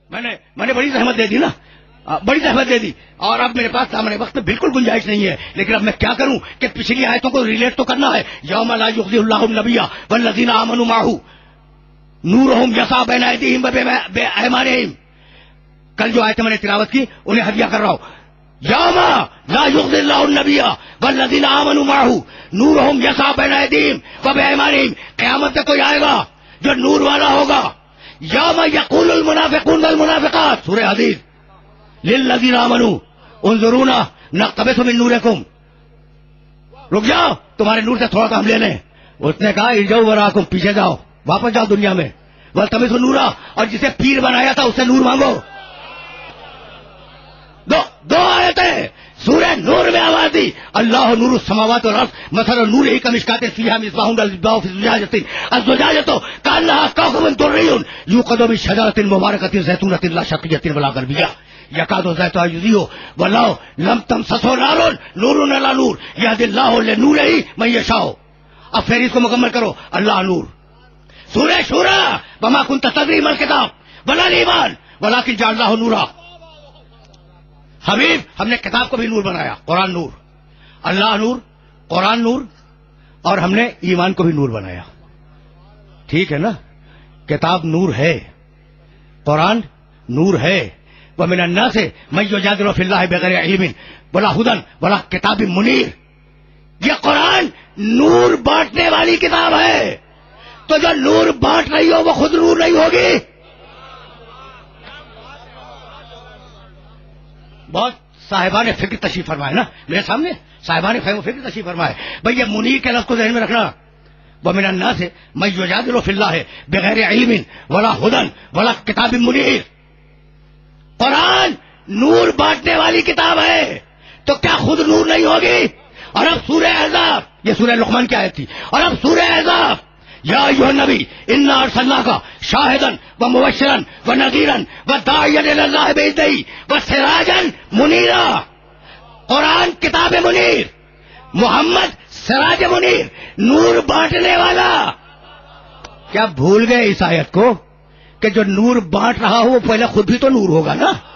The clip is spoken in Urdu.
میں نے بڑی زحمت دے دی نا، بڑی زحمت دے دی، اور اب میرے پاس سامنے وقت میں بالکل گنجائش نہیں ہے، لیکن اب میں کیا کروں کہ پچھلی آیتوں کو ریلیٹ تو کرنا ہے. یوم لا یخزی اللہ النبی والذین آمنوا معہ نورہم یسعی بین ایدیہم وبایمانہم. کل جو آیتیں میں نے تلاوت کی انہیں ہدیہ کر رہا ہوں. یوم لا یخزی اللہ النبی والذین آمنوا معہ نورہم یسعی بین ایدیہم وبایمانہم. قیامت میں کوئی آئے گا جو نور والا ہوگا. یوم یقول المنافقون والمنافقات، سورہ حدید، للذین آمنوا انظرونا نقتبس من نورکم، رک جاؤ تمہارے نور سے تھوڑا تو ہم لے لیں. اس نے کہا ارجعوا وراءکم، پیچھے جاؤ، واپس جاؤ دنیا میں. والتمسوا نورا، اور جسے پیر بنایا تھا اس سے نور مانگو. دو آیتیں سورہ نور میں آواز دی. اللہ نور السماوات والارض مثل نورہ کمشکاۃ فیہا مصباح المصباح فی زجاجۃ الزجاجۃ کأنہا کوکب دری یوقد من شجرۃ مبارکۃ زیتونۃ لا شرقیۃ ولا غربیہ یکاد زیتها یضیء ولو لم تمسسه نار نور علی نور یهدی اللہ لنورہ من یشاء. اب پھر اس کو مکمل کرو. اللہ نور. سورہ شورى وما كنت تدری ما الکتاب ولا الایمان ولکن جعلناه نورا. حبیب ہم نے کتاب کو بھی نور بنایا، قرآن نور، اللہ نور، قرآن نور، اور ہم نے ایمان کو بھی نور بنایا. ٹھیک ہے نا؟ کتاب نور ہے، قرآن نور ہے. ومن الناس من یجادل فی اللہ بغیر علم ولا ہدی ولا کتاب منیر. یہ قرآن نور بانٹنے والی کتاب ہے، تو جو نور بانٹ رہی ہو وہ خود نور نہیں ہوگی. بہت صاحبان فکر تشریف فرمائے نا میرے سامنے، صاحبان فہم و فکر تشریف فرمائے. بھئی یہ منیر کے لفظ کو ذہن میں رکھنا. ومن الناس من یجادل فی اللہ بغیر علم ولا ہدی ولا کتاب منیر. قرآن نور بانٹنے والی کتاب ہے، تو کیا خود نور نہیں ہوگی؟ اور اب سورہ احزاب، یہ سورہ لقمان کی آیت تھی، اور اب سورہ احزاب، یا ایھا النبی انا ارسلناک شاہدا ومبشرا ونذیرا وداعیا الی اللہ باذنہ وسراجا منیرا. قرآن کتاب منیر، محمد سراج منیر، نور بانٹنے والا. کیا بھول گئے اس آیت کو کہ جو نور بانٹ رہا ہو وہ پہلے خود بھی تو نور ہوگا نا.